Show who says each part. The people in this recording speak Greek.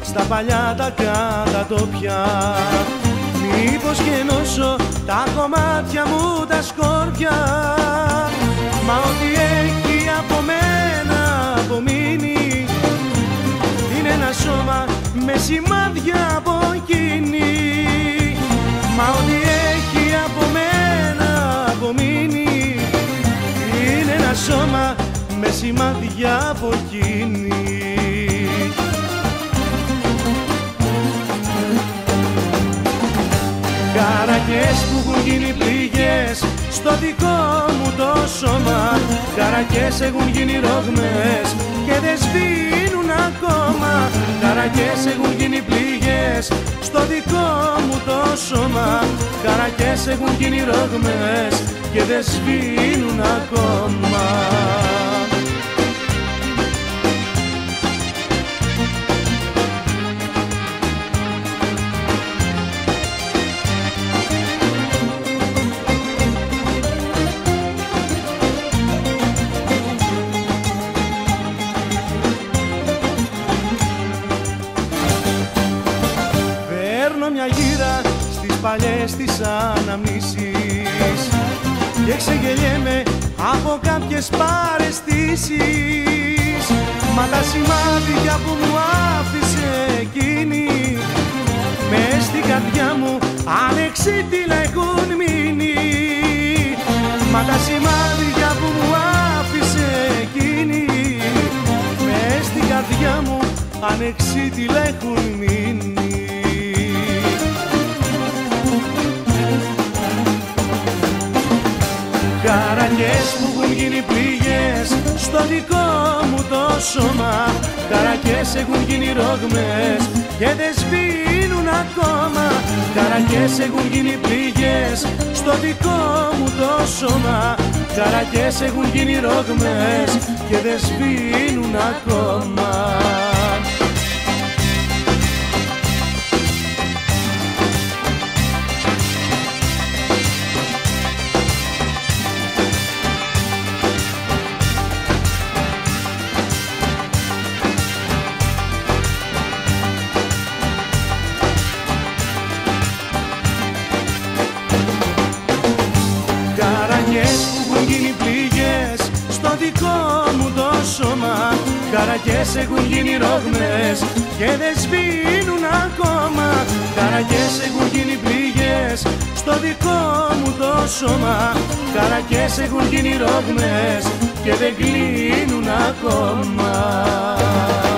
Speaker 1: στα παλιά τα κατατόπια. Μήπως και ενώσω τα κομμάτια μου τα σκόρπια, μα ό,τι έχει από μένα απομείνει είναι ένα σώμα με σημάδια από εκείνη. Μα ό,τι έχει από μένα απομείνει είναι ένα σώμα με σημάδια από εκείνη. Καρακιές που έχουν γίνει πληγές στο δικό μου το σώμα, καρακιές έχουν γίνει ρογμές και δεν σβήνουν ακόμα. Καρακιές έχουν γίνει πληγές στο δικό μου το σώμα, καρακιές έχουν γίνει ρογμές και δεν σβήνουν ακόμα. Μια γύρα στις παλιές τις αναμνήσεις και ξεγελιέμαι από κάποιες παραισθήσεις. Μα τα σημάδια που μου άφησε εκείνη μες στην καρδιά μου ανεξίτηλα έχουν μείνει. Μα τα σημάδια που μου άφησε εκείνη μες στην καρδιά μου ανεξίτηλα έχουν μείνει. Καρακιές που έχουν γίνει πληγές στο δικό μου το σώμα, καρακιές έχουν γίνει ρογμές και δεν σβήνουν ακόμα. Καρακιές έχουν γίνει πληγές στο δικό μου το σώμα, καρακιές έχουν γίνει ρογμές και δεν σβήνουν ακόμα. Καρακιές που έχουν γίνει πληγές στο δικό μου το σώμα, καρακιές έχουν γίνει ρογμές και δεν σβήνουν ακόμα. Καρακιές έχουν γίνει πληγές στο δικό μου το σώμα, καρακιές έχουν γίνει ρογμές και δεν κλείνουν ακόμα.